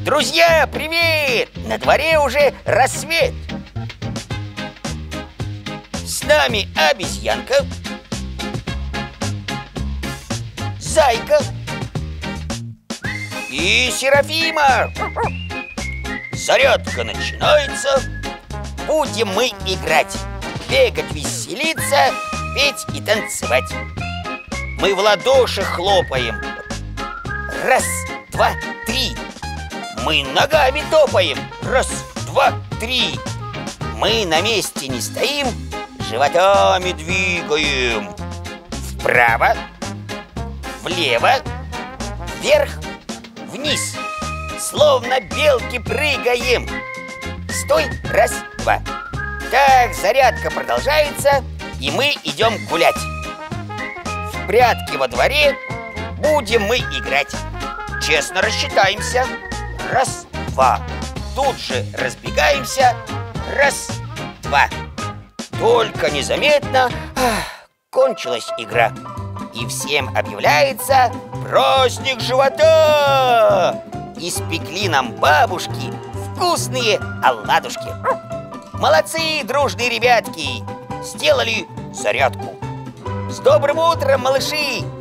Друзья, привет! На дворе уже рассвет. С нами обезьянка, Зайка и Серафима. Зарядка начинается. Будем мы играть, бегать, веселиться, петь и танцевать. Мы в ладоши хлопаем. Раз, два, три. Мы ногами топаем. Раз, два, три. Мы на месте не стоим, животами двигаем. Вправо, влево, вверх, вниз. Словно белки прыгаем. Стой, раз, два. Так, зарядка продолжается, и мы идем гулять. В прятки во дворе будем мы играть. Честно рассчитаемся. Раз, два. Тут же разбегаемся. Раз, два. Только незаметно кончилась игра. И всем объявляется праздник живота. Испекли нам бабушки вкусные оладушки. Молодцы, дружные ребятки. Сделали зарядку. С добрым утром, малыши!